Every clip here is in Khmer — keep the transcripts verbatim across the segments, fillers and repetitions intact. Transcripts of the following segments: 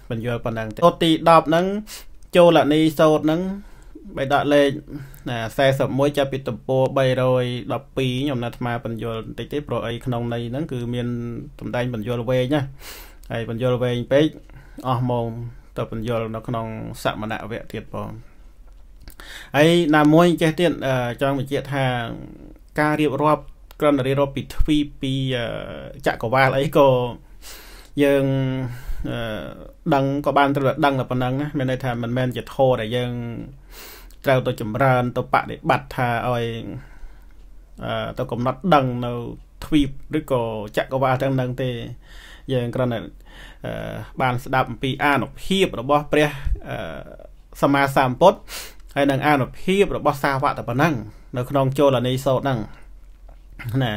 បញ្យល់ប៉ុណ្ណឹងទេអូទីដប់ហ្នឹងចូលអានេះសូត្រហ្នឹងបីដាក់លេខណាสี่สิบเอ็ดចាប់ពីទំព័រ312ខ្ញុំណាត់អាត្មាបញ្យល់បន្តិចទេព្រោះអីក្នុងន័យហ្នឹងគឺមានសម្ដែងបញ្យល់វែងណាហើយបញ្យល់វែងពេកអស់ម៉ោងទៅបញ្យល់នៅក្នុងសមណវគ្គទៀតបងហើយណាមួយចេះទៀតចង់បញ្ជាក់ថាការរៀបរាប់ក្រំរៀបរាប់ពីទ្វីបពីចក្រវាលអីក៏យើងដឹងក៏បានត្រូវដឹងតែប៉ុណ្ណឹងណាមានន័យថាមិនមែនជាធម៌ដែលយើងត្រូវទៅចម្រើនទៅបដិបត្តិថាឲ្យទៅកំណត់ដឹងនៅទ្វីបឬក៏ចក្រវាលទាំងហ្នឹងទេយើងគ្រាន់តែបានស្ដាប់អំពីអានុភាពរបស់ព្រះសម្មាសម្ពុទ្ធហើយនឹងអានុភាពរបស់សាវកតែប៉ុណ្ណឹងនៅក្នុងចូលនីសូត្រហ្នឹងណា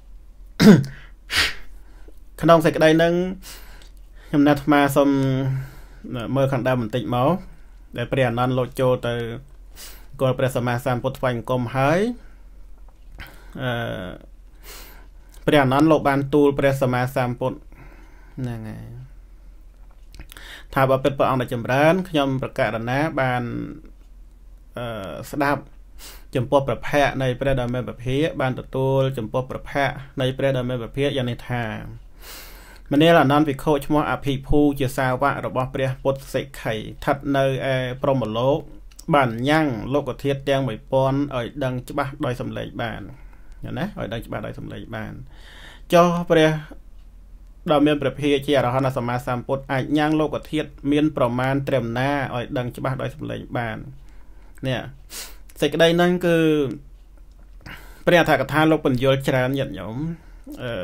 ក្នុងសេចក្តីហ្នឹងខ្ញុំណាត់អាត្មាសូមមើលខាងដើមបន្តិចមកដែលព្រះអនន្តលោកចូលទៅគាត់ព្រះសម្មាសម្ពុទ្ធថ្វាយបង្គំហើយអឺព្រះអនន្តលោកបានទូលព្រះសម្មាសម្ពុទ្ធហ្នឹងហើយថាបើពិតព្រះអង្គដែលចម្រើនខ្ញុំប្រកាសណាបានអឺស្ដាប់ចំពោះប្រភពនៃព្រះដ៏មានពភាបានទទួលចំពោះប្រភពនៃព្រះដ៏មានពភាយ៉ាងនេះថាមនាលអនន្តភិក្ខុឈ្មោះអភិភូជាសាវករបស់ព្រះពុទ្ធសិក្ខីស្ថិតនៅឯព្រហ្មលោកបានញ៉ាំងលោកធាតុទាំងមួយពាន់ឲ្យដឹងច្បាស់ដោយសម្លេងបានណាឲ្យដឹងច្បាស់ដោយសម្លេងបានចុះព្រះដ៏មានព្រះភិជាអរហន្តសម្មាសម្ពុទ្ធអាចញ៉ាំងលោកធាតុមានប្រមាណត្រឹមណាឲ្យដឹងច្បាស់ដោយសម្លេងបាននេះសេចក្តីហ្នឹងគឺព្រះអធិកថាលោកបញ្យល់ច្រើនញាតិញោមអឺ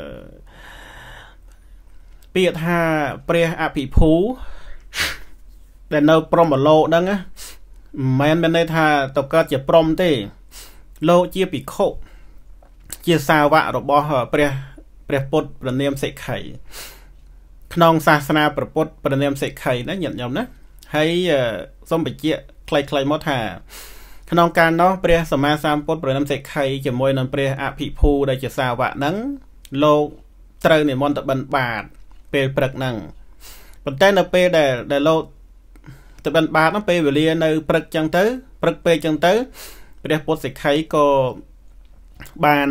ពាក្យថាព្រះអភិភូដែលនៅព្រហ្មលោកហ្នឹងណាមិនមែនមានន័យថាទៅកើតជាព្រហ្មទេលោកជាភិក្ខុជាសាវករបស់ព្រះព្រះពុទ្ធព្រះនាមសិក្ខីក្នុងសាសនាព្រះពុទ្ធព្រះនាមសិក្ខីណាញាតិញោមណាហើយសូមបញ្ជាក់ខ្លីៗមកថាក្នុងការនោះព្រះសម្មាសម្ពុទ្ធព្រះនាមសិក្ខីជាមួយនឹងព្រះអភិភូដែលជាសាវកហ្នឹងលោកត្រូវនិមន្តទៅបិណ្ឌបាតពេលព្រឹកហ្នឹងប៉ុន្តែនៅពេលដែលដែលលោកទៅបិណ្ឌបាតហ្នឹងពេលវេលានៅព្រឹកចឹងទៅព្រឹកពេកចឹងទៅព្រះពុទ្ធសិក្ខីក៏បាន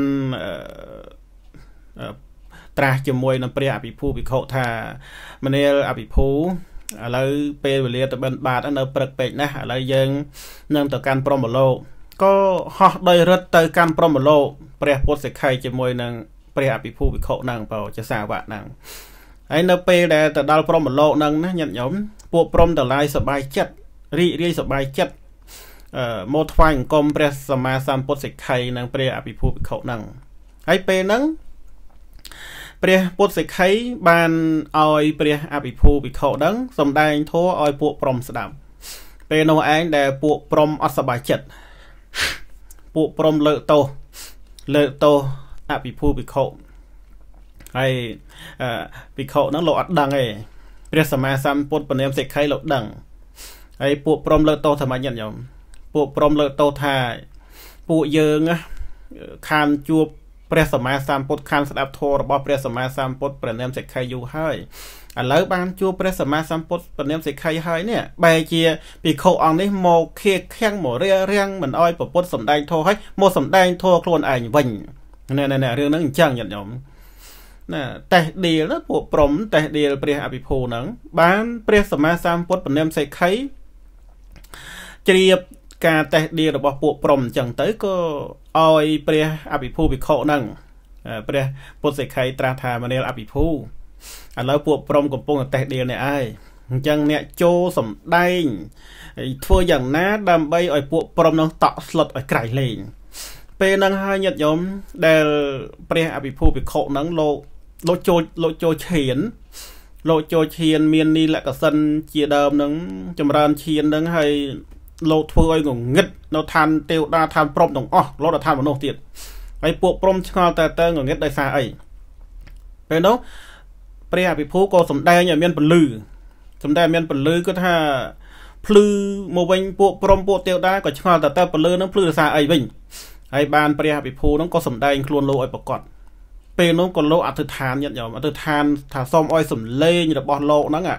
ត្រាស់ជាមួយនឹងព្រះអភិភូភិក្ខុថាមនាលអភិភូឥឡូវពេលវេលាទៅបិណ្ឌបាតនៅព្រឹកពេកណាស់ឥឡូវយើងនឹងទៅកាន់ព្រហ្មលោកក៏ហោះដោយរត់ទៅកាន់ព្រហ្មលោកព្រះពុទ្ធសិក្ខីជាមួយនឹងព្រះអភិភូភិក្ខុហ្នឹងបើជាសាវកហ្នឹងហើយនៅពេលដែលទៅដល់ព្រហ្មលោកហ្នឹងណាញាតិញោមពួកព្រហ្មទាំងឡាយសប្បាយចិត្តរីករាយសប្បាយចិត្តអឺមកថ្វាយអង្គមព្រះសម្មាសម្ពុទ្ធសិក្ខីនិងព្រះអភិភូភិក្ខុហ្នឹងហើយពេលហ្នឹងព្រះពុទ្ធសិក្ខីបានឲ្យព្រះអភិភូភិក្ខុហ្នឹងសំដែងធម៌ឲ្យពួកព្រហ្មស្ដាប់ពេលនោះឯងដែលពួកព្រហ្មអត់សប្បាយចិត្តពួកព្រហ្មលើកទោសលើកទោសអភិភូភិក្ខុហើយភិក្ខុហ្នឹងលោកអត់ដឹងទេព្រះសម្មាសម្ពុទ្ធព្រះនាមសិក្ខីលោកដឹងហើយពួកព្រហ្មលើកទោសថាម៉េចញាតិញោមពួកព្រហ្មលើកទោសថាពួកយើងខានជួបព្រះសម្មាសម្ពុទ្ធខានស្ដាប់ធម៌របស់ព្រះសម្មាសម្ពុទ្ធព្រះនាមសិក្ខីយូរហើយឥឡូវបានជួបព្រះសម្មាសម្ពុទ្ធព្រះនាមសិក្ខីហើយនេះបែរជាភិក្ខុអង្គនេះមកខៀខាំងមករារាំងមិនអោយប្រពុតសម្ដែងធម៌ឲ្យមកសម្ដែងធម៌ខ្លួនឯងវិញណែណែរឿងហ្នឹងអញ្ចឹងញាតិញោមណាតេះឌីលពួកព្រំតេះឌីលព្រះអភិភូហ្នឹងបានព្រះសម្មាសម្ពុទ្ធព្រះនាមសិក្ខីជ្រាបការតេះឌីលរបស់ពួកព្រំអញ្ចឹងទៅក៏ឲ្យព្រះអភិភូភិក្ខុហ្នឹងព្រះពុទ្ធសិក្ខីត្រាស់ថាមនាលអភិភូឥឡូវពួកព្រំកំពុងតែតេះឌីលនេះឯងអញ្ចឹងអ្នកចូលសំដែងធ្វើយ៉ាងណាដើម្បីឲ្យពួកព្រំហ្នឹងតក់ស្លុតឲ្យក្រៃលែងពេលហ្នឹងហើយញាតិញោមដែលព្រះអភិភូភិក្ខុហ្នឹងលោកលោកចូលលោកចូលឈានលោកចូលឈានមាននីលកសិនជាដើមហ្នឹងចម្រើនឈានហ្នឹងហើយលោកធ្វើឲ្យងងឹតនៅឋានទេវតាឋានព្រហ្មទាំងអស់លោកដល់ឋានមនុស្សទៀតហើយពួកព្រហ្មឆ្ងល់តែទៅងងឹតដោយសារអីពេលនោះព្រះអភិភូក៏សំដែងឲ្យមានពលឺសំដែងមានពលឺគាត់ថាភ្លឺមកវិញពួកព្រហ្មពួកទេវតាក៏ឆ្ងល់តែទៅពលឺហ្នឹងភ្លឺដោយសារអីវិញហើយបានព្រះអភិភូហ្នឹងក៏សំដែងខ្លួនលោកឲ្យប្រកបពេលនោះក៏លោកអធិដ្ឋានញាតិញោមអធិដ្ឋានថាសូមឲ្យសំលេងរបស់លោកហ្នឹង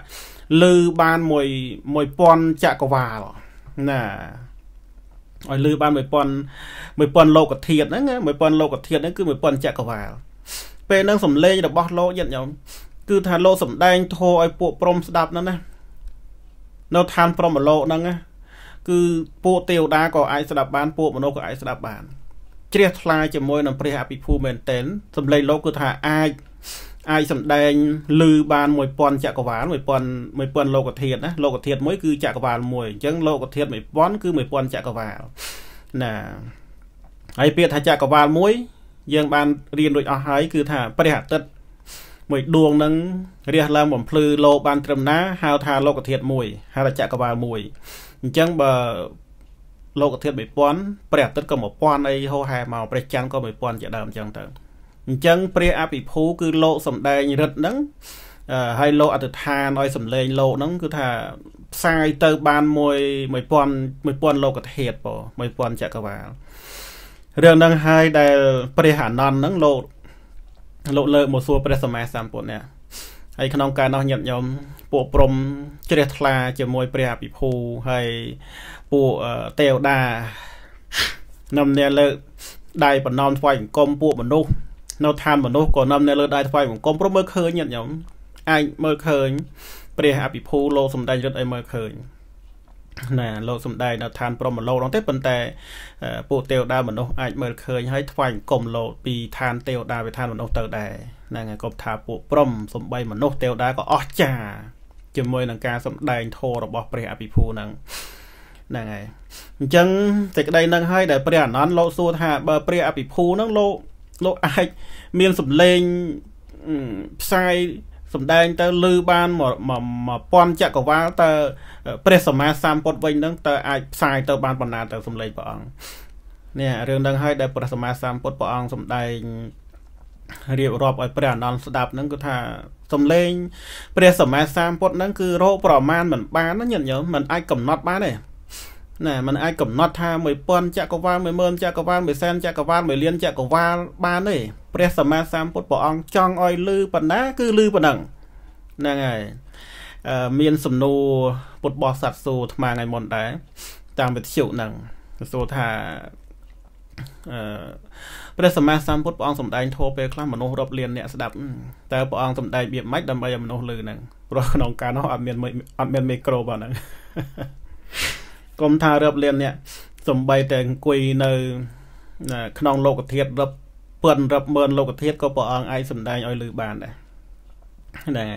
lư ban mùi mùi pon chạ cà vào nè ở lư ban mùi pon mùi pon lô cà thiệt đó nghe mùi pon lô cà thiệt đó cứ mùi pon chạ cà vào pe nâng sầm lê là bó lô nhận nhầm cứ thà lô sầm đen thô ai bộ prom đạp nó nè nó than prom mà lô nâng á cứ bộ tiêu đá có ai đạp bán bộ mà nó có ai đạp bán chia thay cho môi nằm pre bị phu mền tên sầm lê lô cứ thà ai ai sầm đen lư ban mùi pon chạ cà ván mùi pon mùi pon lô cà thiệt á lô cà thiệt mới cứ chạ cà ván mùi chẳng lô cà thiệt mùi pon cứ mùi pon chạ cà vào nè ai biết thà chạ cà ván muối dương ban riêng đội ở hái cứ thả bất hạt tất mùi đuông nâng riêng là một phư lô ban trầm ná hao thà lô cà thiệt mùi hay là chạ cà vào mùi chẳng bờ lô cà thiệt bị pon bất hạt tất có một pon ấy hô hà màu bất chăng có một pon chạ đàm chẳng tờ chẳng pre áp bị phú cứ lô sầm đai rật nâng hay lô ở từ thà nói sầm lên lô nâng cứ thả sai tơ ban mùi mùi pon mùi pon lô cà thiệt bỏ mùi pon chạ cà vàoเรื่องดังไฮได้บริหารนอนนั่งโลโลเลอหมดส่วนประสมาสามปนเนี่ยไอ้ขนมการนอนหยัดยมปวดปรมเจริญทลาจะมวยเปรียบปีพูให้ปวดเตลดานำเนี่ยเลยได้ปนนอนไฟกลมปวดบรรลุนอนทานบรรลุก่อนนำเนี่ยเลยได้ไฟกลมเพราะเมื่อคืนหยัดยมไอ้เมื่อคืนเปรียบปีพูโลสมได้รถไอ้เมื่อคืนnè lộ sầm đài là than prom lộ đóng tết bận tè bộ tiêu đa mình đâu ai mở khơi hay thoại cùng lộ bị than tiêu đa về than mình đâu tờ đài nè ngày cọp thả bộ prom sầm bay mình đâu tiêu đa có ót trà chừng môi nàng ca sầm đài thô rồi bỏ bè bị phu nàng nè ngày chân thì cái đây nàng hay để bè nón lộ xua thả bờ bè bị phu nàng lộ lộ ai miên sầm lên sai sầm đai tơ lư ban mà mà mà pon chạ cầu vá tơ pre sầm ma sam pot vinh nâng tơ ai sai tơ ban bần nà tơ sầm lây bỏng nè riêng đang hay để pre sầm ma sam pot bỏng sầm đai riêng rọp ở pre non đạp nâng cứ thà sầm lên pre sầm ma sam pot nâng cứ rô pro man mình bán nó nhận nhớ mình ai cầm nót bán này nè mình ai cầm nót tha mười pon chạ cầu vá mười mơn chạ cầu vá mười sen chạ cầu vá mười liên chạ cầu vá bán này pre sầm ma sam pot bỏng trong oi lư bần ná cứ lư bần nằng nè ngày miền sầm nô bột bò sạt sù mà ngày một đấy tàng biệt chịu nằng sù thà bây giờ mà sam bột bò sầm đai thô pe khám mà nô rập liền nè đậpแต่บอสมได้เบียบไม้ดำใบมันโอลือนั่งเพราะน้องการเขาอัดเมียนอัดเมียนไมโครบ้านั่งกรมทารับเรียนเนี่ยสมใบแต่งกุยในขนองโลกเทียดรับเปิ่นรับเมินโลกเทียดก็บอไอสมได้อ้อยลือบานได้ได้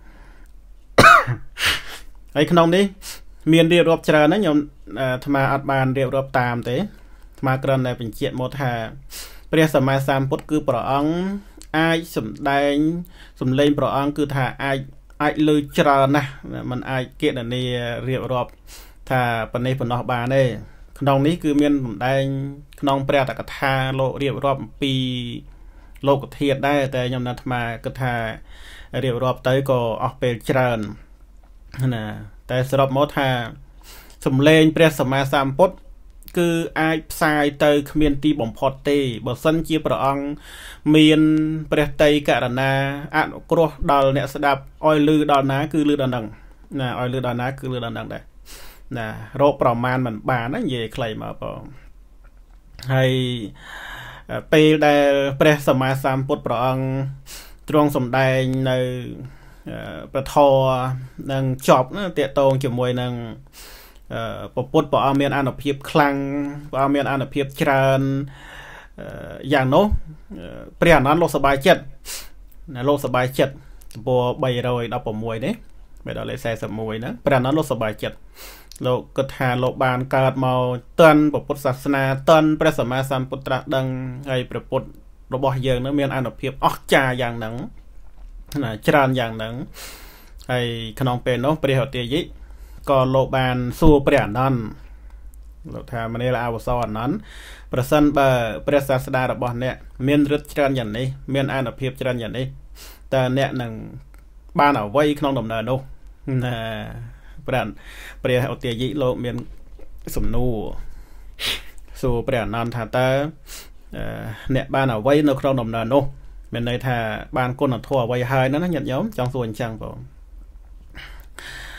ไอ้ขนมนี้เมียนเรียบรอบเจริญนะโยมธรรมาอัดบานเรียบรอบตามเตะธรรมากรณในเป็นเจียดโมธาเปรียสมาสามพุทธคือปรองไอสมได้สมเลนปรองคือธาไอไอลือเจริญนะมันไอเกตในเรียบรอบธาปนในปนนอกบานได้ขนมนี้คือเมียนได้ขนมเปรียตกธาโลเรียบรอบปีโลกเทียดได้แต่โยมนันธรรมากธาเรียบรอบเตยก็ออกเป็นเจริญนะแต่สำหรับมดฮาสมเลนเปรียสมาสามปดคือไอสายเตยเมียนตีบ่มพอตีบทสันเจียประองเมียนเปรียเตยกะระนาอ่านกรัวดอลเนี่ยสดับอ้อยลือดอลนะคือลือดอลดังนะอ้อยลือดอลนะคือลือดอลดังได้นะโรคประมาณมันบานนั่นเย่ใครมาปองให้ไปได้เปรียสมาสามปดประองตรงสมได้ในประทอนังจอบนะเตะตรงจมวยนังปปดปอเมียนอันอภิบคลังปอเมียนอันอภิบจานอย่างโน้เปลี่ยนนั้นโลกสบายเจ็ดนะโลกสบายเจ็ดบัวใบโรยดาวปมวยนี่ไม่ได้เลยใส่สมวยนะเปลี่ยนนั้นโลกสบายเจ็ดโลกกฐานโลกบานการเมาเตือนปปดศาสนาเตือนพระสัมมาสัมพุทธะดังไอ้ประปดระบบเยิงนะเมียนอันอภิบออกจาอย่างหนังนะจานอย่างหนังไอ้ขนมเป็นเนาะเปรี้ยวเตียยิก็โลบานสู้เปรี้ยนั่นเราทำมันนี่ละอาวสอนนั้นประสันเบอร์เปรี้ยศาสดาระบอบเนี่ยเมียนรึจานอย่างนี้เมียนอันอภิบจานอย่างนี้แต่เนี่ยหนังบ้านเอาไว้ขนมดำเนินโน่นะเปรี้ยเปรี้ยวเตียยิโลเมียนสมนูสู้เปรี้ยนั่นถ้าแต่เนี่ยบ้านเอาไว้ในขนมดำเนินโน่เป็นในท่าบ้านก้นทั่วไว้หายนั้นนั่นยันย้อมจังส่วนจังผม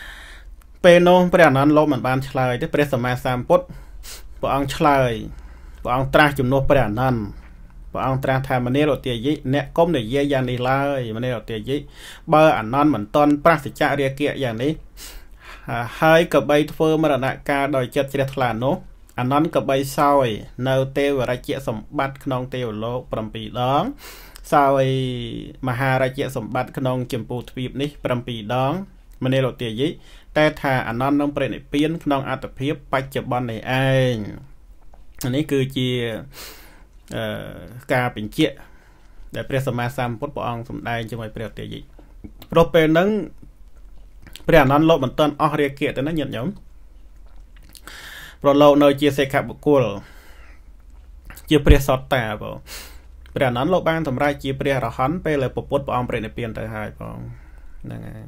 ពេលនោះព្រះអានន្ទលោកមិនបានឆ្លើយទេព្រះសម្មាសម្ពុទ្ធព្រះអង្គឆ្លើយព្រះអង្គត្រាស់ជំនួសព្រះអានន្ទព្រះអង្គត្រាស់ថាមនារតិយិអ្នកកុំនិយាយយ៉ាងនេះឡើយមនារតិយិបើអានន្ទមិនតន់ប្រសិជ្ជៈរាគៈយ៉ាងនេះហើយក៏បីធ្វើមរណកាលដោយចិត្តជ្រះថ្លានោះអានន្ទក៏បីសោយនៅទេវរាជសម្បត្តិក្នុងទេវលោក7ដងសោយមហារាជសម្បត្តិក្នុងចម្ពោះទ្វីបនេះ7ដងមនារតិយិតែថាអានន្ទនឹងព្រះនិព្វានក្នុងអត្តភាពបច្ចុប្បន្ននេះឯងនេះគឺជាអឺការបញ្ជាក់ដែលព្រះសម្មាសម្ពុទ្ធព្រះអង្គសម្ដែងជាមួយព្រះតិយិព្រោះពេលហ្នឹងព្រះអានន្ទលោកមិនទាន់អស់រាគៈទៅណាញាតិញោមព្រោះលោកនៅជាសេខបុគ្គលជាព្រះសត្តាបងព្រះអានន្ទលោកបានសម្រេចជាព្រះអរហន្តពេលដែលពុទ្ធព្រះអង្គព្រះនិព្វានទៅហើយបងហ្នឹងហើយ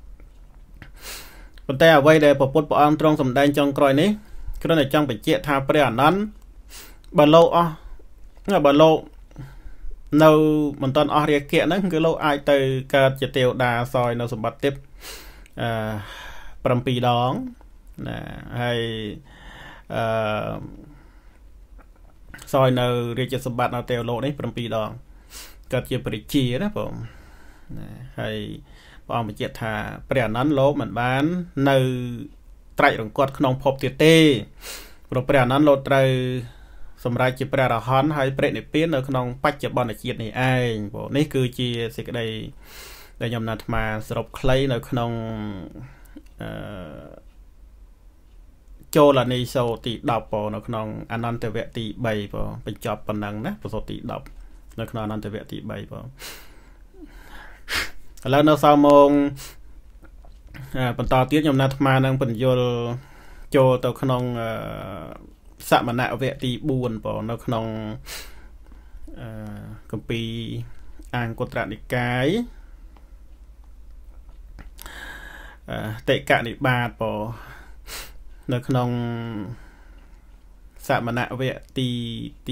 ប៉ុន្តែអ្វីដែលពុទ្ធព្រះអង្គទ្រង់សម្ដែងចុងក្រោយនេះគ្រាន់តែចង់បញ្ជាក់ថាព្រះអានន្ទបើលោកអស់បើលោកនៅមិនទាន់អស់រាគៈហ្នឹងគឺលោកអាចទៅកើតជាទេវតាសោយនៅសម្បត្តិទេពអឺ7ដងណាហើយអឺសោយនៅរាជសម្បត្តិនៅទេវលោកនេះ7ដងកើតជាព្រះជាណាបងណាហើយព្រះអង្គបញ្ជាក់ថាព្រះអានន្ទលោកមិនបាននៅត្រាច់រង្គត់ក្នុងភពទៀតទេព្រោះព្រះអានន្ទលោកត្រូវសម្រាប់ជាព្រះអរហន្តហើយព្រះនិព្វាននៅក្នុងបច្ចុប្បន្នជាតិនេះឯងបងនេះគឺជាសេចក្តីដែលខ្ញុំណាត់អាត្មាសរុបខ្លីនៅក្នុងអឺចូលនីសូទី10បងនៅក្នុងអនន្តវគ្គទី3បងបញ្ចប់ប៉ុណ្ណឹងណាប្រសូតទី10នៅក្នុងអនន្តវគ្គទី3បងឥឡូវនៅសល់ម៉ោងបន្តទៀតខ្ញុំណាត់អាត្មានឹងបញ្យលចូលទៅក្នុងសមណវគ្គទី4បងនៅក្នុងអឺគម្ពីរអង្គត្រនិកាយអឺតេកនិបាតបងនៅក្នុងសមណវគ្គទីទី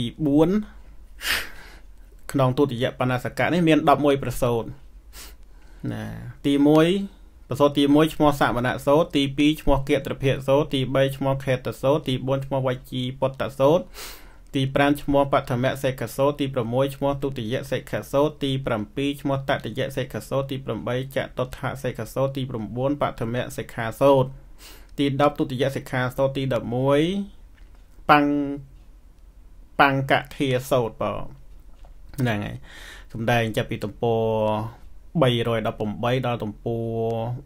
4ក្នុងទុតិយបណ្ណសកៈនេះមាន11ប្រសូតណាទី1ប្រសូតទី1ឈ្មោះសមណសូត្រទី2ឈ្មោះគត្រភៈសូត្រទី3ឈ្មោះខេតសូត្រទី4ឈ្មោះវជីពុទ្ធសូត្រទី5ឈ្មោះបឋមសិក្ខសូត្រទី6ឈ្មោះទុតិយសិក្ខសូត្រទី7ឈ្មោះតតិយសិក្ខសូត្រទី8ចតុដ្ឋសិក្ខសូត្រទី9បឋមសិក្ខាសូត្រទី10ទុតិយសិក្ខាសូត្រទី11បង្បង្កធាសូត្របងហ្នឹងហើយសំដែងចាប់ពីទំព័រ318ដល់ទំព័រ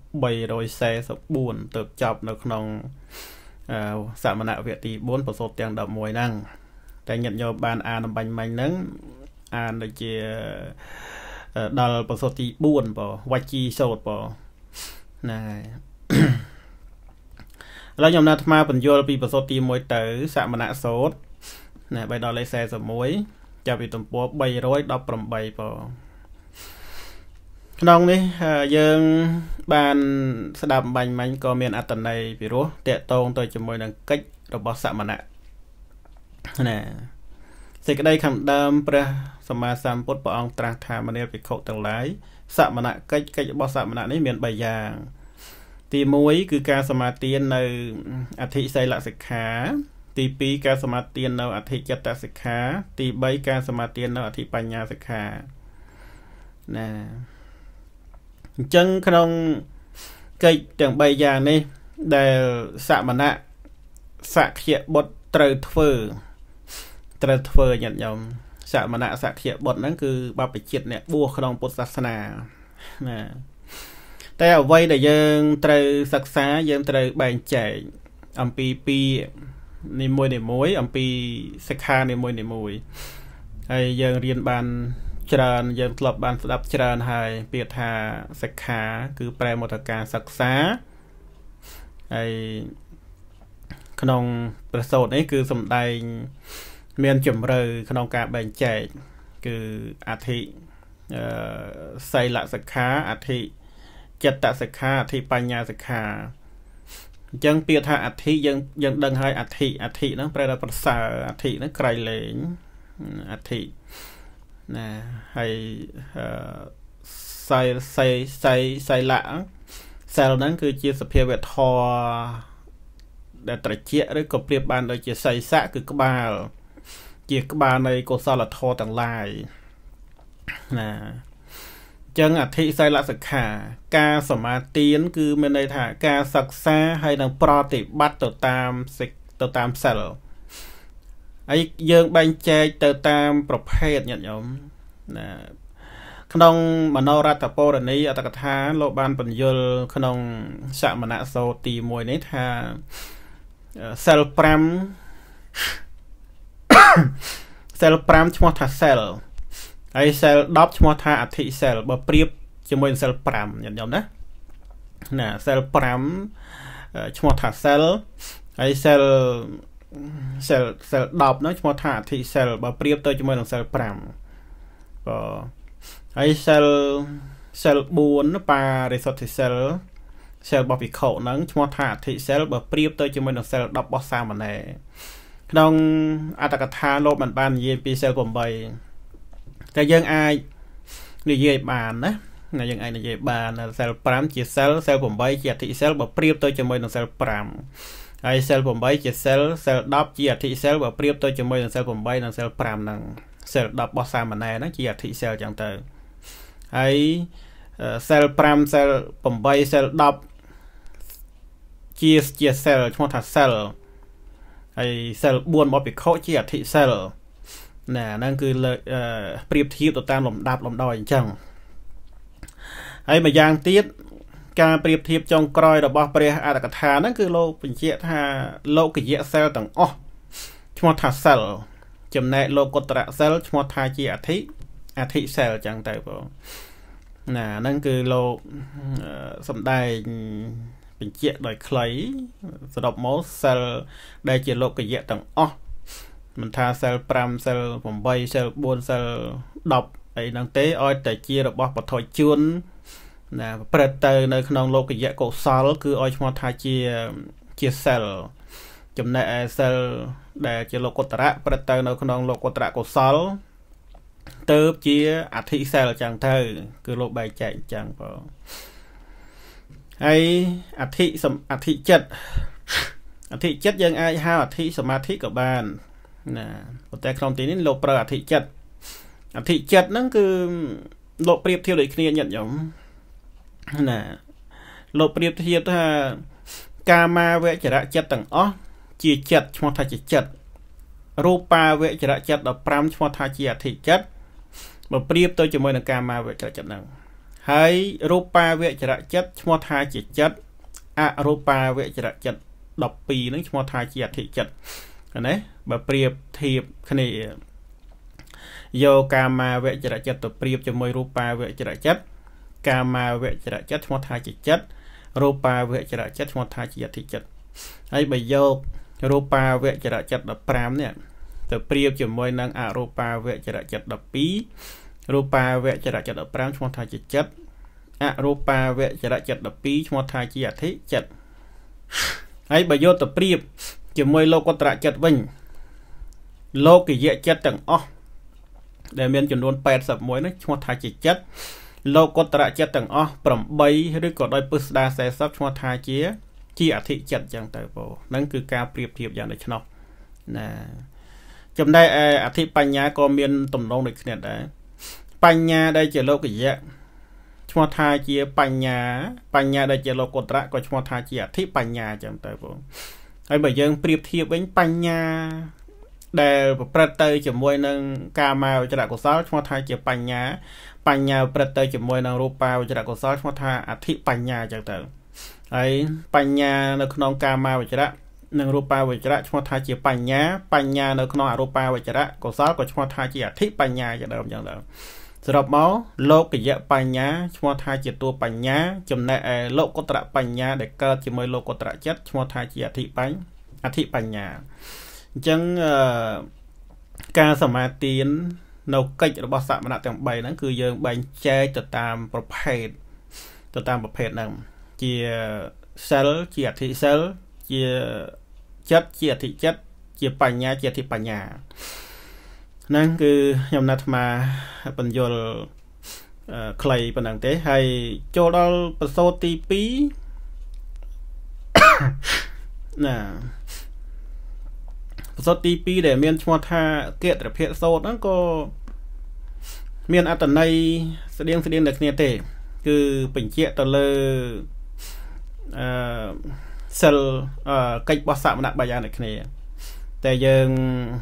344ទៅចប់នៅក្នុងសមណវគ្គទី4ប្រសូតទាំង11ហ្នឹងតែញាតិញោមបានអានអំបញ្ញមិញហ្នឹងអានដូចជាដល់ប្រសូតទី4បងវជីសូត្របងហ្នឹងហើយឥឡូវខ្ញុំណាត់អាត្មាបញ្យល់ពីប្រសូតទី1ទៅសមណសូត្រណាបីដល់លេខ41ចាប់ពីទំព័រ318បងក្នុងនេះយើងបានស្ដាប់បាញ់មាញ់ក៏មានអត្តន័យពីរោះតកតងទៅជាមួយនឹងកិច្ចរបស់សមណៈណាសេចក្តីខាងដើមព្រះសម្មាសម្ពុទ្ធព្រះអង្គត្រាស់ថាមនាលភិក្ខុទាំងឡាយសមណៈកិច្ចកិច្ចរបស់សមណៈនេះមាន3យ៉ាងទី1គឺការសមាទាននៅអធិសីលសិក្ខាទី2ការសមាទាននៅអធិចិត្តសិក្ខាទី3ការសមាទាននៅអធិបញ្ញាសិក្ខាណាអញ្ចឹងក្នុងកិច្ចទាំង3យ៉ាងនេះដែលសមណៈសក្យបុត្រត្រូវធ្វើត្រូវធ្វើញាតិញោមសមណៈសក្យបុត្រហ្នឹងគឺបព្វជិតអ្នកបួសក្នុងពុទ្ធសាសនាណាតែអ្វីដែលយើងត្រូវសិក្សាយើងត្រូវបែងចែកអំពីពីនីមួយនីមួយអំពីសិក្ខានីមួយនីមួយហើយយើងរៀនបានច្រើនយើងធ្លាប់បានស្ដាប់ច្រើនហើយពាក្យថាសិក្ខាគឺប្រែមកទៅការសិក្សាហើយក្នុងប្រសូតនេះគឺសំដែងមានជំរឿក្នុងការបែងចែកគឺអធិសីលសិក្ខាអធិចិត្តសិក្ខាអធិបញ្ញាសិក្ខាអញ្ចឹងពាក្យថាអធិយើងយើងដឹងហើយអធិអធិហ្នឹងប្រែថាប្រសើរអធិហ្នឹងក្រៃលែងអធិណាហើយសៃសៃសៃសៃលៈ cell ហ្នឹងគឺជាសភាវៈធម៌ដែលត្រជាក់ឬក៏ប្រៀបបានដូចជាសីស័កគឺក្បាលជាក្បាលនៃកុសលធម៌ទាំងឡាយណាចឹងអធិសីលសិក្ខាការសមាទានគឺមានន័យថាការសិក្សាហើយនឹងប្រតិបត្តិទៅតាមទៅតាម cell ហើយយើងបែងចែកទៅតាមប្រភេទញាតិញោមណាក្នុងមនោរដ្ឋពរនីអត្តកថាលោកបានបញ្យល់ក្នុងសមណសូត្រទីមួយនេះថា cell 5 cell 5ឈ្មោះថា cell ហើយ cell 10ឈ្មោះថាអធិ cell បើប្រៀបជាមួយ cell 5ញាតិញោមណាណា cell 5ឈ្មោះថា cell ហើយ cell cell cell 10នោះឈ្មោះថាអធិ cell បើប្រៀបទៅជាមួយនឹង cell 5បើហើយ cell cell 4បារិសុទ្ធិ cell cell របស់វិខុហ្នឹងឈ្មោះថាអធិ cell បើប្រៀបទៅជាមួយនឹង cell 10របស់សាមណេរក្នុងអត្តកថាលោកមិនបាននិយាយពី cell 8តែយើងអាចនិយាយបានណាណាយើងអាចនិយាយបាន cell 5ជា cell cell 8ជាអធិ cell បើប្រៀបទៅជាមួយនឹង cell 5ហើយ cell 8ជា cell cell 10ជាអធិ cell បើប្រៀបទៅជាមួយនឹង cell 8និង cell 5ហ្នឹង cell 10របស់សាមណេរហ្នឹងជាអធិ cell ចឹងទៅហើយ cell 5 cell 8 cell 10ជាជា cell ឈ្មោះថា cell ហើយ cell 4របស់ភិក្ខុជាអធិ cell ណាហ្នឹងគឺប្រៀបធៀបទៅតាមលំដាប់លំដោយអញ្ចឹងហើយម្យ៉ាងទៀតការប្រៀបធៀបចុងក្រោយរបស់ព្រះអត្តកថាហ្នឹងគឺលោកបញ្ជាក់ថាលោកយៈ cell ទាំងអស់ឈ្មោះថា cell ចំណែកលោកុត្តរៈ cell ឈ្មោះថាជាអធិអធិ cell ចឹងទៅបងណាហ្នឹងគឺលោកសំដែងបញ្ជាក់ដោយខ្លីសរុបមក cell ដែលជាលោកយៈទាំងអស់មិនថា cell 5 cell 8 cell 4 cell 10អីហ្នឹងទេឲ្យតែជារបស់បឋមជួនណាប្រព្រឹត្តទៅនៅក្នុងលោកយៈកុសលគឺឲ្យឈ្មោះថាជាជា cell ចំណែកឯ cell ដែលជាលោកុត្តរៈប្រព្រឹត្តទៅនៅក្នុងលោកុត្តរៈកុសលទៅជាអធិ cell ចឹងទៅគឺលោកបែងចែកអញ្ចឹងបងហើយអធិអធិចិត្តអធិចិត្តយើងអាចហៅអធិសមាធិក៏បានណាប៉ុន្តែក្នុងទីនេះលោកប្រើអធិចិត្តអធិចិត្តហ្នឹងគឺលោកប្រៀបធៀបដូចគ្នាញាតិញោមណាលោកប្រៀបធៀបថាកាមាវចរៈចិត្តទាំងអស់ជាចិត្តឈ្មោះថាជាចិត្តរូបាវចរៈចិត្តដប់ប្រាំឈ្មោះថាជាអធិចិត្តបើប្រៀបទៅជាមួយនឹងកាមាវចរៈចិត្តហ្នឹងហើយរូបាវចរៈចិត្តឈ្មោះថាជាចិត្តអរូបាវចរៈចិត្តដប់ពីរហ្នឹងឈ្មោះថាជាអធិចិត្តណាបើប្រៀបធៀបគ្នាយកកាមាវចរៈចិត្តទៅប្រៀបជាមួយរូបាវចរៈចិត្តកាមាវចរៈចិត្តឈ្មោះថាជាចិត្តរូបាវចរៈចិត្តឈ្មោះថាជាអធិចិត្តហើយបើយករូបាវចរៈចិត្តដប់ប្រាំនេះទៅប្រៀបជាមួយនឹងអរូបាវចរៈចិត្តដប់ពីររូបាវចរៈចិត្តដប់ប្រាំឈ្មោះថាជាចិត្តអរូបាវចរៈចិត្តដប់ពីរឈ្មោះថាជាអធិចិត្តហើយបើយកទៅប្រៀបជាមួយលោកុត្តរៈចិត្តវិញលោកយៈចិត្តទាំងអស់ដែលមានចំនួនแปดสิบเอ็ดនោះឈ្មោះថាជាចិត្តលោកុត្តរៈចិត្តទាំងអស់แปดឬក៏ដោយពិស្ដាสี่สิบឈ្មោះថាជាជាអធិចិត្តចឹងទៅបងហ្នឹងគឺការប្រៀបធៀបយ៉ាងដូច្នោះណាចំណែកឯអធិបញ្ញាក៏មានទំនងដូចគ្នាដែរបញ្ញាដែលជាលោកយៈឈ្មោះថាជាបញ្ញាបញ្ញាដែលជាលោកុត្តរៈក៏ឈ្មោះថាជាអធិបញ្ញាចឹងទៅបងហើយបើយើងប្រៀបធៀបវិញបញ្ញាដែលប្រព្រឹត្តទៅជាមួយនឹងកាមាវចរៈកុសលឈ្មោះថាជាបញ្ញាបញ្ញាប្រព្រឹត្តទៅជាមួយនឹងរូបាវចរៈកុសលឈ្មោះថាអធិបញ្ញាចឹងទៅហើយបញ្ញានៅក្នុងកាមាវចរៈនិងរូបាវចរៈឈ្មោះថាជាបញ្ញាបញ្ញានៅក្នុងអរូបាវចរៈកុសលក៏ឈ្មោះថាជាអធិបញ្ញាជាដើមចឹងទៅសរុបមកលោកយៈបញ្ញាឈ្មោះថាជាតួបញ្ញាចំណែកឯលោកុត្តរៈបញ្ញាដែលកើតជាមួយលោកុត្តរៈចិត្តឈ្មោះថាជាអធិបញ្ញអធិបញ្ញាអញ្ចឹងការសមាទាននៅកិច្ចរបស់សមណៈទាំងបីហ្នឹងគឺយើងបែងចែកទៅតាមប្រភេទទៅតាមប្រភេទហ្នឹងជា cell ជាអធិ cell ជាចិត្តជាអធិចិត្តជាបញ្ញាជាអធិបញ្ញាហ្នឹងគឺខ្ញុំណាត់អាត្មាបញ្យល់ใครเป็นหนังเต้ให้โจดอลประโซตีปีน่ะประโซตีปีเดี๋ยวเมียนชมท่าเกตระเพียโซนั่นก็เมียนอัตนัยแสดงแสดงเด็กเนี่ยเต้คือเป็นเจ้าตะเลอเซลกิจบริษัทมันบายานเด็กเนี่ยแต่ยัง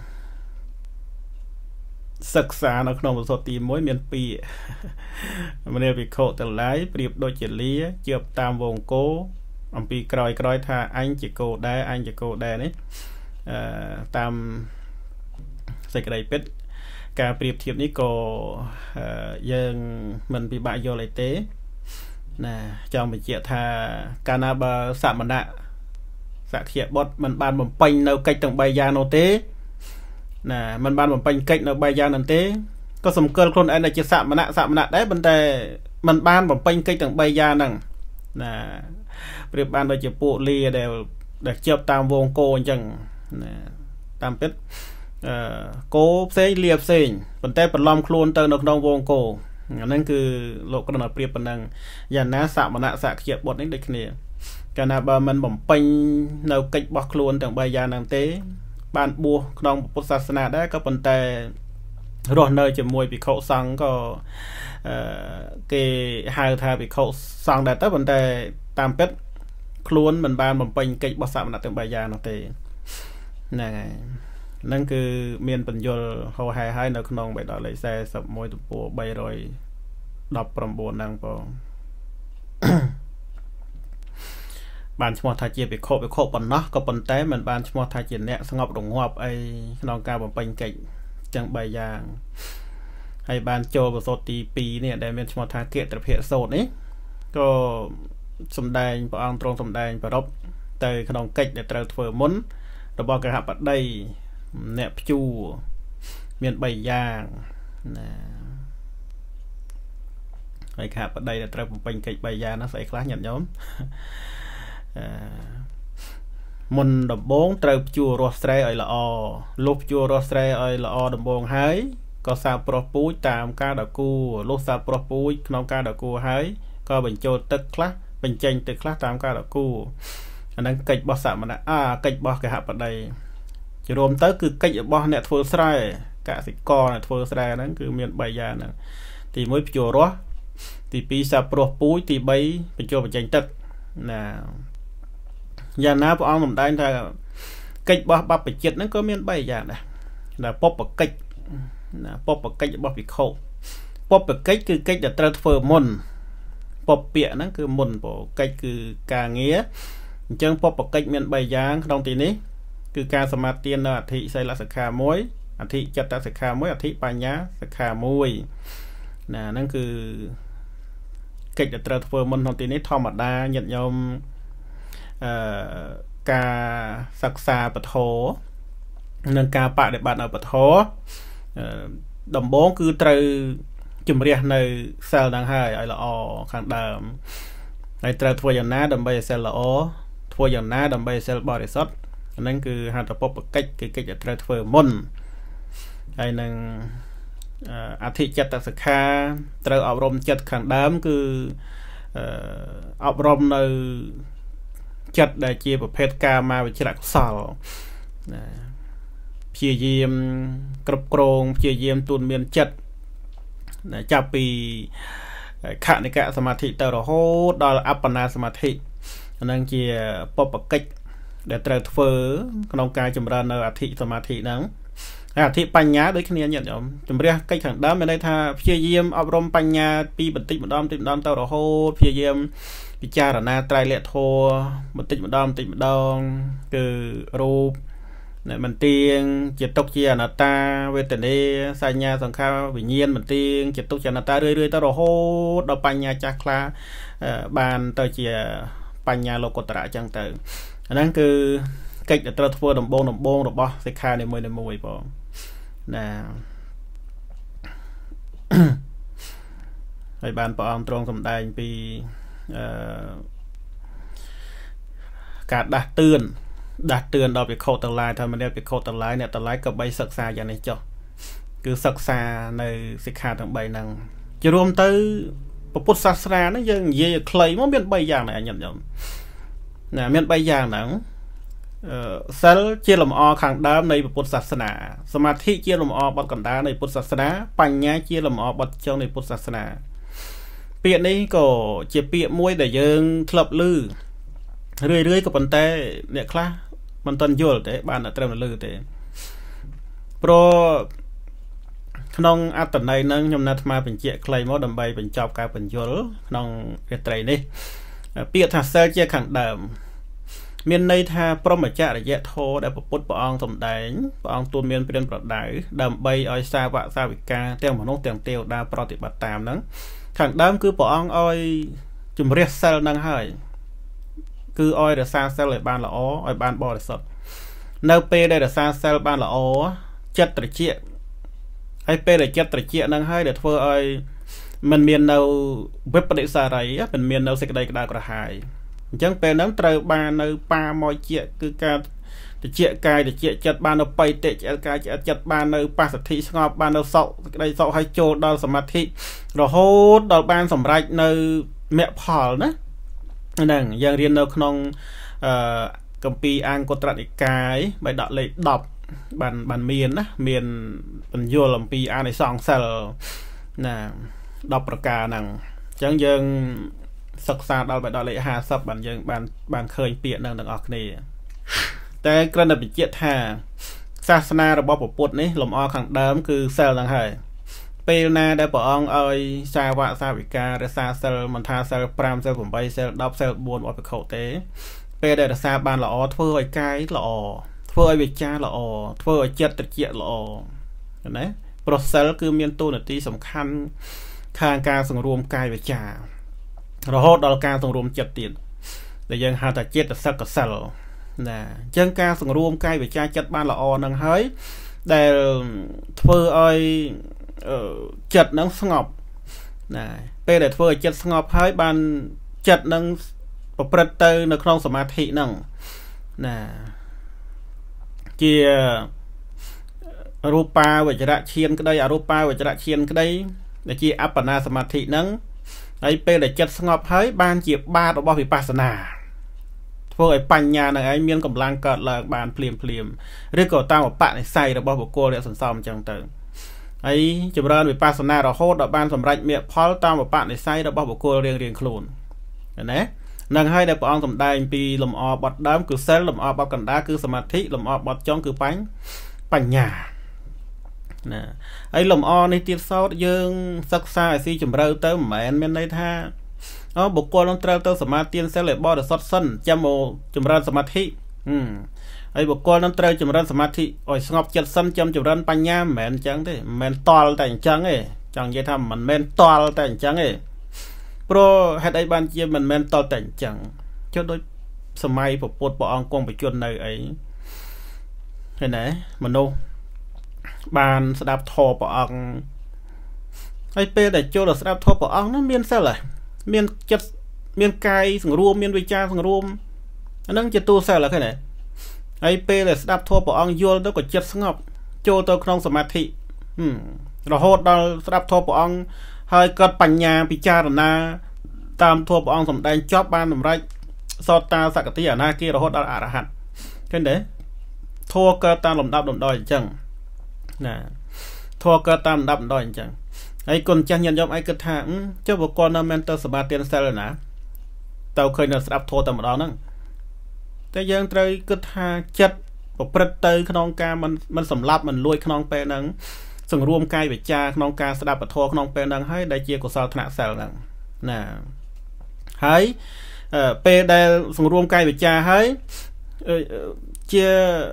ศึกษาในขนมสดตีมวยเมียนปีมันเนี่ยไปโคตรไล่เปรียบโดยเจลียเจียบตามวงโก้อันปีกรอยกรอยท่าอันจะโกได้อันจะโกได้นี่ตามใส่กระไดเป็ดการเปรียบเทียบนี้ก็ยังมันปีบะโยเลยเต้นะจอมไปเจียท่าการนาบาสามนะสักเขียบดมันบานบ่มปังในกิจต่างใบยาโนเต้น่ะมันบานบ่มปังกิจในใบยานันเต้ก็สมเกินคนไอ้ในจิตสามนะสามนะได้บันแต่มันบานบ่มปังกิจต่างใบยานั่งน่ะเปรียบบานโดยจะปูเลียเดี๋ยวเดี๋ยวเจียบตามวงโกจังน่ะตามเป็ดเอ่อโกเซเลียบเซงบันแต่เป็นลมครูนเตอร์นกนองวงโกนั่นคือโลกกระดาษเปรียบปนังอย่างน้าสามนะสักเขียบบทนี้ได้เนี่ยการนาบามันบ่มปังในกิจบกลวนต่างใบยานังเต้บ้านบัวขนมพุทธศาสนาได้ก็เป็นแต่รอนเนยจะมวยปีเขาสังก็เกหายทาปีเขาสังได้แต่เป็นแต่ตามเป็ดคล้วนมันบานบ่มปังกิจบกสามนัดต่างใบยานังเต้นั่นไงนั่นคือเมียนปัญญาเขาหายหายในขนมใบดอกเลยแซ่สับมวยตัวปูใบรอยดับประมวลนางปองบานชมอทาเจียไปโคไปโคปนเนาะก็ปนแต่มันบานชมอทาเจียเนี่ยสงบลงหัวไอ้น้องกาบเป็นเก่งจังใบยางให้บานโจกับโซตีปีเนี่ยได้เป็นชมอทาเกตระเพียโซนี้ก็สมแดงปองตรงสมแดงประรบแต่ขนมเก่งในตราเฟอร์มุนระบอกกระหับปัดได้เนี่ยจูเมียนใบยางนะไอ้ขาปัดได้ในตราเป็นเก่งใบยางนะใส่คลาสหยัดย้อมมุนดำบงเติบจัวรสไตรไอละอลูกจัวรสไตรไอละอดำบงหายก็ซาปรปูตามการดกูลูกซาปรปูน้องการดกูหายก็เป็นโจตึกคลาเป็นเจงตึกคลาตามการดกูอันนั้นกิจบอสามนะอ่ากิจบอสกระหับปัดใดจะรวมเติคือกิจบอสเนี่ยทัวร์ไตรกะสิกรเนี่ยทัวร์ไตรนั้นคือเมียนใบยานะตีมวยจัวรสตีปีซาปรปูตีใบเป็นโจเป็นเจงตึกนะอย่างน้าพวกเอาผมได้ถ้ากิจบอสบับไปเจ็ดนั้นก็เมียนใบอย่างนะนะป๊อปปกิจนะป๊อปปกิจบอสปีโคป๊อปปกิจคือกิจจะตรัสเฟอร์มอนป๊อปเปียนั่นคือมอนป๊อปกิจคือกาเงี้ยจังป๊อปปกิจเมียนใบอย่างตรงที่นี้คือการสมาธินอธิไซรัสขามวยอธิจัตตสขามวยอธิปัญญาสขามวยนะนั่นคือกิจจะตรัสเฟอร์มอนตรงที่นี้ธรรมดาหยัดยมการศึกษาปฐมนั่นการปะเด็บบัตรเอาปฐมดำบงคือตรจุ่มเรียในเซลล์ดังให้ไอละอข้างดำในตรทัวอย่างน้าดำใบเซลล์ละอทัวอย่างน้าดำใบเซลล์บริสุทธิ์นั่นคือหาตะปบกิจคือกิจตรทัวมนไอหนึ่งอาทิจัตตสขาตรอบรมจัดข้างดำคืออบรมในจัดได้เจียประเภทกามาวิจารณ์สาวเพียเยี่ยมกระโปรงเพียเยี่ยมตุนเมียนจัดจับปีขะในกะสมาธิแต่เราโหดดอลอัปปนาสมาธินั่งเจียปปกิจเดตร์เฟอร์ขนมกายจำราในอธิสมาธินั้นอธิปัญญาโดยขณีเนี่ยจำเรียกกิจขังด้านไม่ได้ท่าเพียเยี่ยมอบรมปัญญาปีบันติบันดอมติบันดอมแต่เราโหดเพียเยี่ยมพิจารณาไตรเลโทมันติดมันดอมติดมันดองคือรูปเนี่ยมันเตียงจิตตกเจียนาตาเวทเนสัญญาสังขารวิญญาณมันเตียงจิตตกเจียนาตาเรื่อยๆตลอดโหดเราปัญญาจักรบานตเจียปัญญาโลกุตระจังเตออันนั้นคือกิจตระทัวดมบงดมบงดมบ่สิขาในมวยในมวยปอนะไอ้บานปอมตรงสมได้ปีการดัดเตือนดัดเตือนเราไปโคตรลายทำมาได้ไปโคตรลายเนี่ยตรลายกับใบศึกษาอย่างในจอคือศึกษาในสิกขาทางใบนังจะรวมtớiพุทธศาสนาnó dân về clay mà miền bay giang này nhận nhận nè miền bay giang nắng sẽ chia làm o khang đám nàyพุทธศาสนาสมาธิchia làm o bật cẩn đá nàyพุทธศาสนาปัญญาchia làm o bật trong nàyพุทธศาสนาเปียนี้ก็เจียเปียมวยแต่ยังคลับลือเรื่อยๆกับปันเต้เนี่ยคลามันตอนโยลแต่บ้านน่ะเตรียมลือแต่โปรน้องอัตในนั้นยมนาธมาเป็นเจียใครมอดำใบเป็นจอบการเป็นโยลน้องเรตไรนี่เปียทัศเซเจียขังเดิมเมียนในท่าพระมจาระยะโทได้ประพุทธปองสมแดงปองตัวเมียนเป็นประดัยดำใบอ้อยซาวะซาวิกาเตียงมนุษย์เตียงเตียวดาปฏิบัติตามนั้นขังเดิมคือปองอ้อยจุ่มเรียกเซลนังหายคืออ้อยเดซาเซลเลยบานละอ้ออ้อยบานบอดสดเนเปได้เดซาเซลบานละอ้อจัดตระเจียไอเปได้จัดตระเจียนังให้เดทเฟอร์อ้อยมันเมียนเอาเว็บปฏิสาไรเป็นเมียนเอาเสกได้กระดากระหายจังเป็นน้ำเตาบานเอาปลามอยเจียคือการตระเจียกายตระเจียจัดบานเอาไปเตะจัดกายจัดบานเอาปาสัตถิสงบบานเอาเสาได้เสาให้โจดอสมาธิเราโหดดอกบานสำไรในแม่พอลนะนั่งยังเรียนเอาขนมกัมปีอังกตระนิกายใบดอกเลยดอกบันบันเมียนนะเมียนเป็นโยลปีอันในสองเซลน่ะดอกประกาศนั่งจังยังศึกษาดอกใบดอกเลยหาซับบันยังบันบันเคยเปลี่ยนนั่งดังออกนี่แต่กระดับเจียท่าศาสนาระบบปุตนี่ลมอขังเดิมคือเซลนั่งให้เปลนาได้ปองเอาซาวะซาวิกาเรซาเซลมันทาเซลปรามเซลผมไปเซลดับเซลบวนออกไปเขาเตะเปลได้ซาบานละอเพื่อไอ้ไก่ละอเพื่อไอ้เวจ้าละอเพื่อไอ้เจ็ดตะเกียละอเห็นไหมโปรเซลคือเมียนตัวหน้าที่สำคัญทางการสังรวมกายเวจ้าเราโหดเราการสังรวมเจ็ดติดแต่ยังหาแต่เจ็ดแต่สักกับเซลนะจังการสังรวมกายเวจ้าเจ็ดบานละอนังเฮ้ยแต่เพื่อไอ้จัดนังสงบนะเปแต่เพื่อจัดสงบให้บานจัดนังประพฤติในครองสมาธินังนะเกี่ยรูปาวิจระเชียนก็ได้อรูปาวิจระเชียนก็ได้ในเกี่ยอัปปนาสมาธินังไอเปแต่จัดสงบให้บานเจียบบาดอบวิปัสสนาเพื่อไอปัญญาในไอเมียนกำลังเกิดแรงบานเพลียมเพลียมหรือก็ตามปะในใส่ระบบโกเรียสันซอมจังเติมไอ้จำเริญวิปัสสนาเราโหดบานสำหรับเมียพอลตามปะในไซเราบอกบุคคลเรียงเรียงคลูนเห็นไหมนั่งให้ได้ปองสำได้ปีลมออบดดำคือเซลลมออบกันดาคือสมาธิลมออบดจ้องคือปัญปัญญานะไอ้ลมอในตีซอดยังศึกษาสิจำเริญเติมแมนเมียนในท่าอ๋อบุคคลต้องเติมเติมสมาธิเซลล์บอดสดสั้นจำโมจำเริญสมาธิอืมไอ้บุคคลนั้นเตยจำเริญสมาธิอ่อยสงบจัดซ้ำจำจำเริญปัญญาแมนจังได้แมนตอลแต่งจังเอจังยี่ทำมันแมนตอลแต่งจังเอโปรให้ได้บันเจียมันแมนตอลแต่งจังจนโดยสมัยปวดปองกองไปจนในไอ้เห็นไหมมันโนบานสดับทอปองไอ้เป้แต่โจดสดับทอปองนั้นเมียนเส้นเลยเมียนจัดเมียนกายสังรวมเมียนวิจารสังรวมอันนั้นจะตัวเส้นละแค่ไหนไอเปเลยสดับทั่วปองโยนแล้วก็จัดสงบโจตัวครองสมาธิอืมเราโหดเราสดับทั่วปองให้เกิดปัญญาพิจารณาตามทั่วปองสมได้จอบบานสมไรสอดตาสักติยานาเกเราโหดเราอรหันแค่ไหนทั่วเกิดตามลำดับลำดอยจังนะทั่วเกิดตามลำดับลำดอยจังไอ้คนจังยันยอมไอ้กระถางเจ้าบุคคลนั้นมันเตอร์สบายเตียนเซลนะเต่าเคยนั่งสดับทั่วตามเรานั่งแต่ยังไตรก็ทาจัดปกประเตยขนองการมันมันสำลับมันลอยขนองเปนังส่งรวมกายวิจาขนองการสดับปะทอขนองเปนังให้ได้เจียกุศลธนาเซลนังน่ะให้เปได้ส่งรวมกายวิจาให้เจีย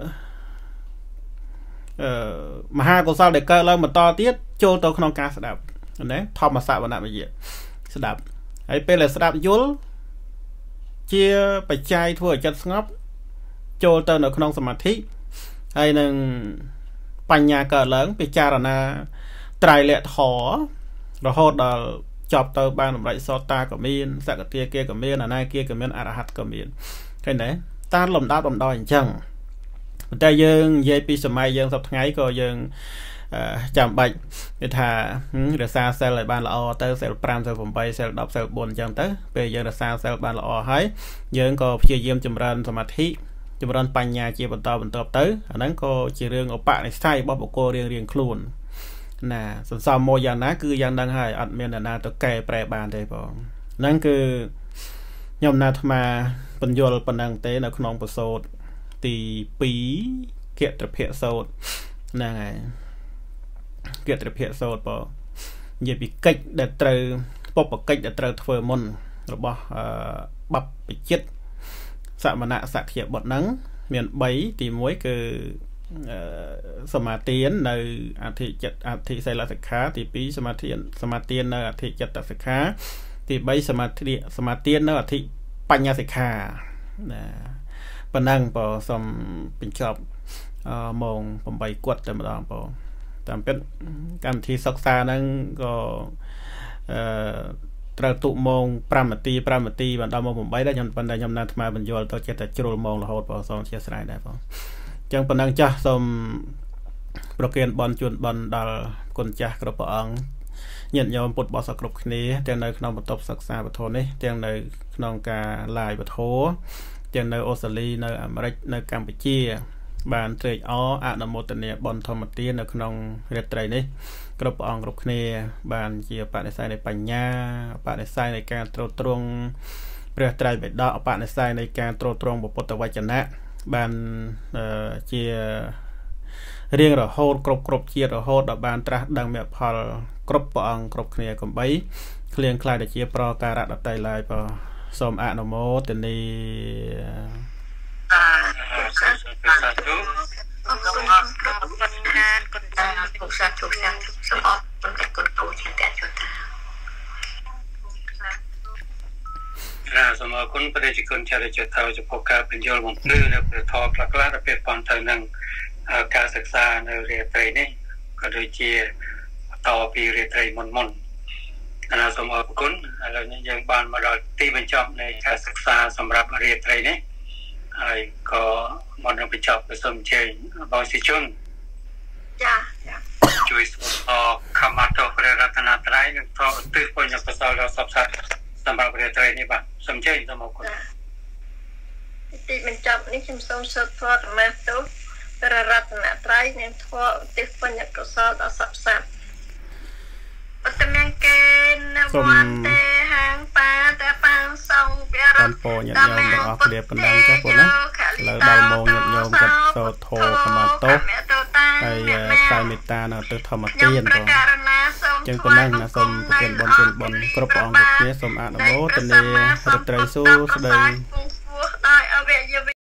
มหากุศลเด็กเกิดแล้วมาต่อเตี้ยโจตัวขนองการสดับอันนี้ทอมมาสะวันนั้นไปเยอะสดับไอ้เปเลยสดับยุลเจียไปใจทั่วจัดสงบโจเตอร์ในขนมสมาธิไอ้หนึ่งปัญญาเกิดเลิงไปจารณาไตรเละถอเราโหดจอบเตอร์บ้านไรซอตากับมีนสักเตียเกียกับมีนอันนั้นเกียกับมีนอรหัตกับมีนแค่ไหนตาหล่มดาวหล่มดอยจังแต่ยังเยปีสมัยยังสับไงก็ยังចាំបាច់គេថារក្សាសិលឲ្យបានល្អទៅសិល5សិល8សិល10សិល4អញ្ចឹងទៅពេលយើងរក្សាសិលបានល្អហើយយើងក៏ព្យាយាមចម្រើនសមាធិចម្រើនបញ្ញាជាបន្តបន្តទៅអាហ្នឹងក៏ជារឿងឧបនិស្ស័យរបស់បុគ្គលរៀងរៀងខ្លួនណាសន្សំមកយ៉ាងណាគឺយ៉ាងហ្នឹងហើយអត់មានអ្នកណាទៅកែប្រែបានទេបងហ្នឹងគឺខ្ញុំណាត់អាត្មាបញ្យល់ប៉ុណ្ណឹងទេនៅក្នុងប្រសូតទី2គិត្រភៈសូត្រហ្នឹងហើយគិត្រភៈសូត្របងនិយាយពីកិច្ចដែលត្រូវពុបកិច្ចដែលត្រូវធ្វើមុនរបស់អឺបព្វជិតសមណៈសក្យបុត្រហ្នឹងមាន3ទី1គឺសមាទាននៅអធិចិត្តអធិសីលសិក្ខាទី2សមាទានសមាទាននៅអធិចិត្តសិក្ខាទី3សមាធិសមាទាននៅអធិបញ្ញាសិក្ខាណាប៉ុណ្ណឹងបងសូមបញ្ចប់អឺម៉ោង8គាត់តែម្ដងបងតាមពិតកម្មវិធីសិក្សាហ្នឹងក៏អឺត្រូវទុកម៉ោង5នាទី5នាទីបានដល់ម៉ោង8ដែរខ្ញុំប៉ុន្តែខ្ញុំណាត់អាត្មាបញ្យល់ទៅចិត្តតែជ្រុលម៉ោងរហូតបងសូមអធិស្ឋានដែរបងអញ្ចឹងប៉ុណ្ណឹងចាស់សូមប្រគិនបនជូនបនដល់គុណចាស់គ្រប់ព្រះអង្គញាតិញោមពុទ្ធបរិស័ទគ្រប់គ្នាទាំងនៅក្នុងបន្ទប់សិក្សាពធនេះទាំងនៅក្នុងការ live ពធទាំងនៅអូស្ត្រាលីនៅអាមេរិកនៅកម្ពុជាបានត្រេកអរអនុមោទនាបនធម្មទាននៅក្នុងរាត្រីនេះគ្រប់ព្រះអង្គគ្រប់គ្នាបានជាបដិស័យនៃបញ្ញាបដិស័យនៃការត្រួតត្រងព្រះត្រៃបិដកបដិស័យនៃការត្រួតត្រងពុទ្ធវចនៈបានជារៀងរហូតគ្រប់គ្រប់ជាតិរហូតដល់បានត្រាស់ដឹងមគ្គផលគ្រប់ព្រះអង្គគ្រប់គ្នាកំបីគ្លៀងខ្លាយទៅជាប្រការៈដតីឡើយបើសូមអនុមោទនាសាធុសាធុអរគុណគ្រប់គុណណានគុណតាគុណសាធុសាធុសូមអរគុណតែគុណពូជាតេជតារាសូមអរគុណព្រះជាគុណចារិជថាចំពោះការបញ្យល់បំភ្លឺនៅព្រះធម៌ខ្លះខ្លះដែលពាក់ព័ន្ធទៅនឹងការសិក្សានៅរាត្រីនេះក៏ដូចជាបន្តពីរាត្រីមុនមុនរាសូមអរគុណឥឡូវនេះយើងបានមកដល់ទីបញ្ចប់នៃការសិក្សាសម្រាប់រាត្រីនេះហើយក៏មកនឹងបញ្ចប់ទៅសូមអញ្ជើញបងសិជនចាជួយអរខមតព្រះរតនត្រ័យនិងក៏ឧទ្ទិសបុណ្យកុសលដល់សពសត្វសម្រាប់រាត្រីនេះបាទសូមអញ្ជើញសូមអរគុណទីបញ្ចប់នេះខ្ញុំសូមសូត្រធម៌ធម្មទូព្រះរតនត្រ័យនិងធម៌ឧទ្ទិសបុណ្យកុសលដល់សពសត្វអត្តមង្គេនវន្តេហាងបាតបាំងសងព្រះរតនត្រ័យញាតិញោមទាំងអស់គ្នាប៉ុណ្ណឹងចាស់បងណាឥឡូវដល់ម៉ោងញាតិញោមកាត់សូត្រធម៌ខមាទោសហើយផ្សាយមេត្តានៅទៅធម្មទានបងចឹងប៉ុណ្ណឹងណាសូមប្រគិនបុណ្យជូនបុណ្យគ្រប់ព្រះអង្គគ្រប់គ្នាសូមអនុមោទនារាត្រីសួស្តី